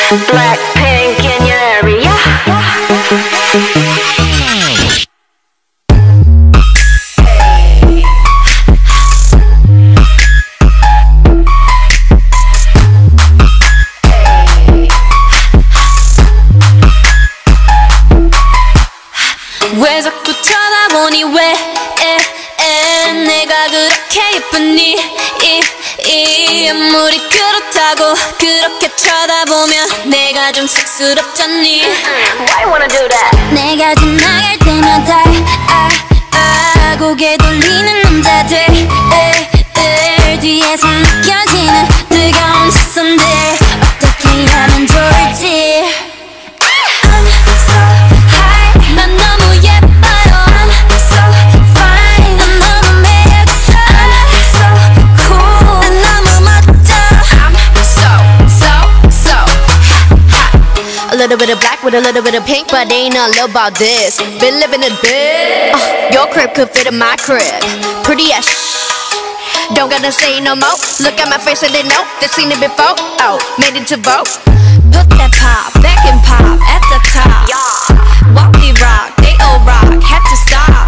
Blackpink in your area. 왜 자꾸 쳐다보니 왜 내가 그렇게 예쁘니 이 아무리 그렇다고 그렇게 쳐다보면 내가 좀 쑥스럽잖니. Why you wanna do that? 내가 지나갈 때마다 고개 돌리는 남자들 뒤에서 느껴지는 뜨거운 시선들 어떻게 하면 좋을지. I'm so high 난 너무 예뻐요. I'm so fine 난 너무 매력있어. I'm so cool 난 너무 멋져. I'm so hot. A little bit of black with a little bit of pink, but ain't nothing about this. Been living it big. Your crib could fit in my crib. Pretty as don't gotta say no more. Look at my face and they know they've seen it before. Oh, made it to vote. Put that pop back and pop at the top. Yeah. Walk the rock, they all rock, had to stop.